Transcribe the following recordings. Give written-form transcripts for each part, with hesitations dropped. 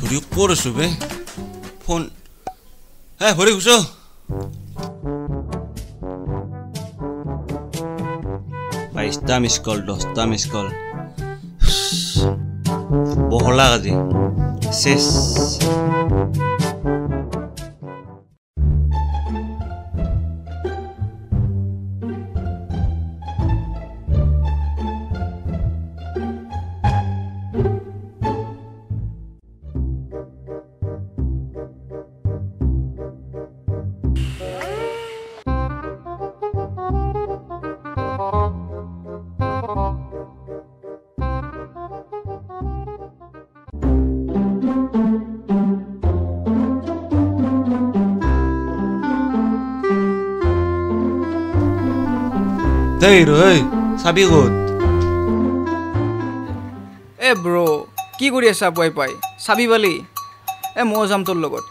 ভৰি ক'ত আছো বে ফোন হে ভৰি খুছো বাইশটা মিছ কল 10টা মিছ কল বহলা আজি শেষ Hey, sabi god. Bro, কি কৰি আছা পাই পাই সাবি বলি মই যাম তোৰ লগত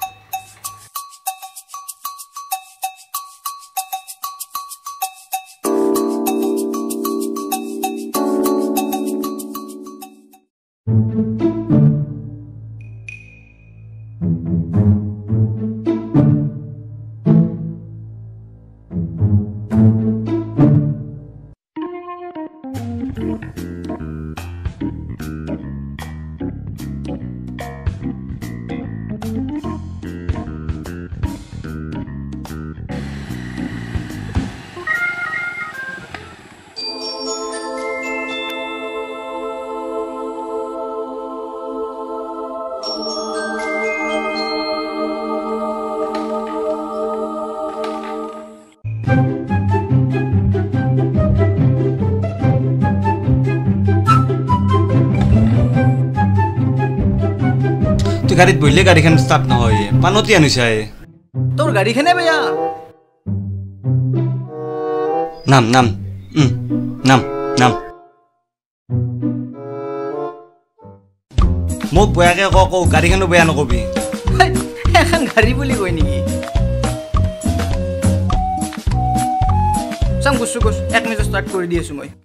গাড়ীত বহিলে গাড়ীখন ষ্টাৰ্ট নহয় পানতি আনিছাই তোৰ গাড়ীখনে বেয়া নাম নাম নাম নাম মোক বেয়াকে ক গাড়ীখনো বেয়া নকবি এখন গাড়ী বুলি কই নেকি চাম গুছু গুছ 1 মিনিট ষ্টাৰ্ট কৰি দি আছো মই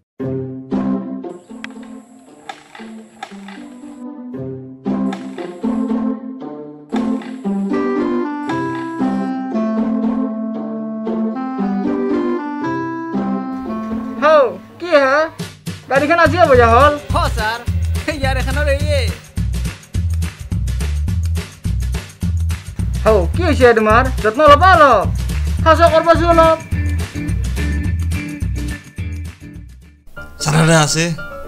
गाड़ी खाना जिया बजा हॉल हो सर यार खाना रहिए हो কি হইছে তোমার যত্ন লবা ল হাসা করবা ছিল সারারা আছে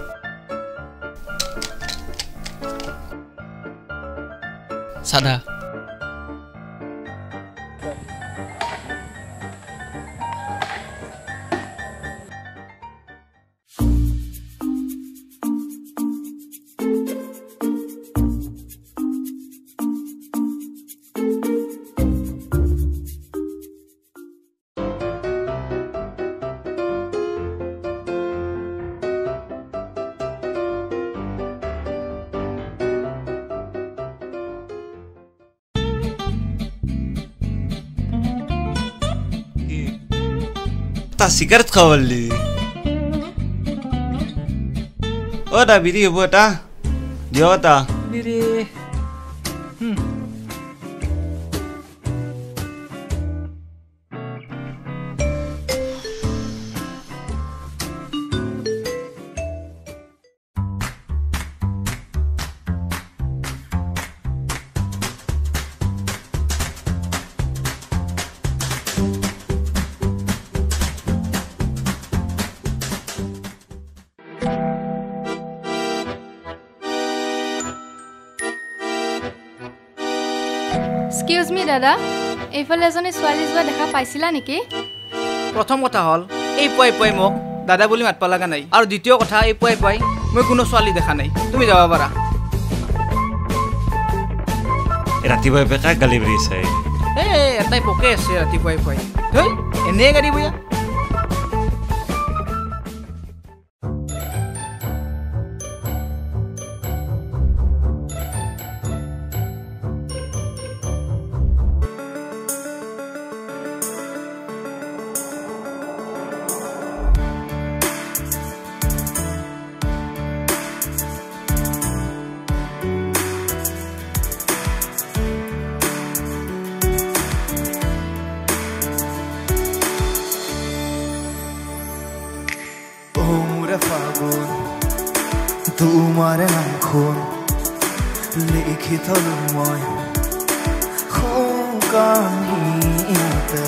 সাদা Sigaret kawali. Oh, dah biri buat ah. Dia apa? Biri. Excuse me, Dada. এইফালে এজনী ছোৱালী যোৱা দেখা পাইছিলা নেকি? প্ৰথম কথা হল এই পয় মোক দাদা বুলি মাতপা লাগা নাই আৰু দ্বিতীয় কথা এই পয় মই কোনো ছোৱালী দেখা নাই তুমি যাব পাৰা ৰাতিপুৱা বেকা গালি বৰিছে এটাই পকে আছে ৰাতিপুৱা ধই এনে গাড়ী বয়া তোমাৰ নামখন লিখি থলো মই শুকানিতে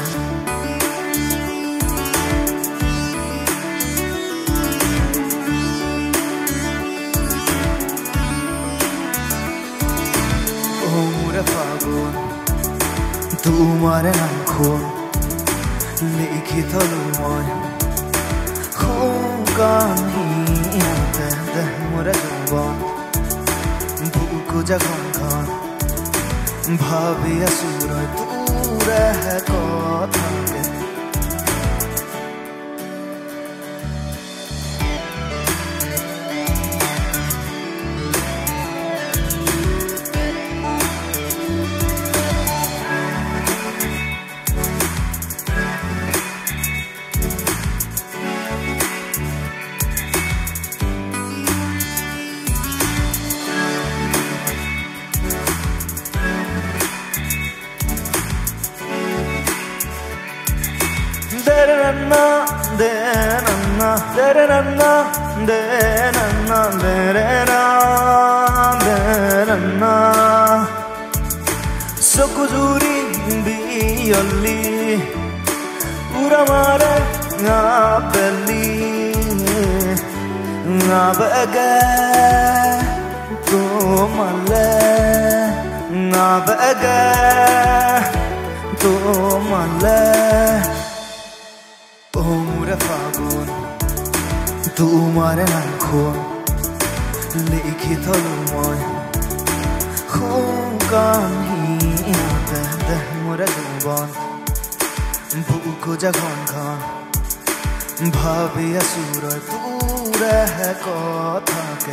মোৰে ফাগুন তোমাৰ নামখন লিখি থলো মই শুকানিতে মোৰে যৌৱন বুকু জাগন ভাবি আছো ৰৈ তোৰে কথাকে চকুজুৰি বিয়লি উৰা মাৰে আবেলি আবেগে তোমালে আবেগে তোমালে মোৰে ফাগুন তোমাৰ নামখন লিখি থলো মই শুকানিতে মোৰে যৌৱন বুকু জাগন ভাবি আছো ৰৈ তোৰে কথাকে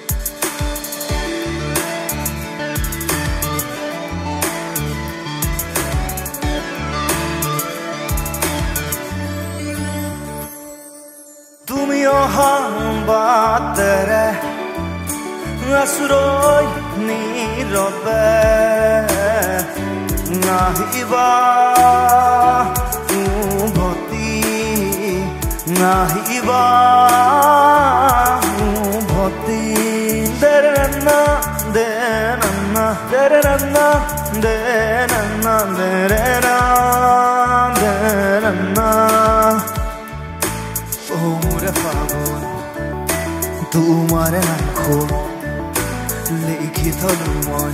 তুমি অহা বাটেৰে আছো ৰৈ নীৰৱে নাহিবা উভতি নাহিবা উভতি দেৰনা দেৰনা দেৰনা দেৰনা দেৰনা দেৰনা মোৰে ফাগুন তোমাৰ নামখন লিখি থলো মই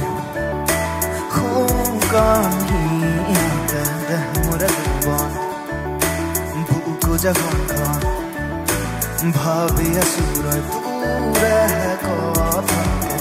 শুকানিতে মোৰে যৌৱন বুকু জাগন ভাবি আছো ৰৈ তোৰে কথাকে